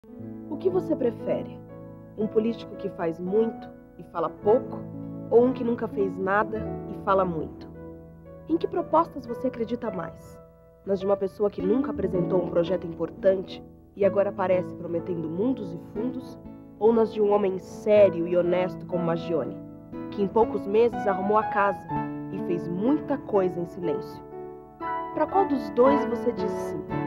O que você prefere? Um político que faz muito e fala pouco, ou um que nunca fez nada e fala muito? Em que propostas você acredita mais? Nas de uma pessoa que nunca apresentou um projeto importante e agora aparece prometendo mundos e fundos, ou nas de um homem sério e honesto como Magione, que em poucos meses arrumou a casa e fez muita coisa em silêncio? Para qual dos dois você diz sim?